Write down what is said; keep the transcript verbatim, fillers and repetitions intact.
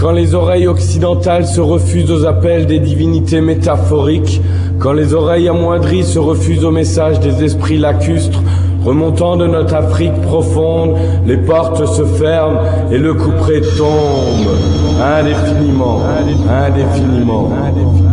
Quand les oreilles occidentales se refusent aux appels des divinités métaphoriques, quand les oreilles amoindries se refusent aux messages des esprits lacustres, remontant de notre Afrique profonde, les portes se ferment et le couperet tombe, indéfiniment, indéfiniment, indéfiniment.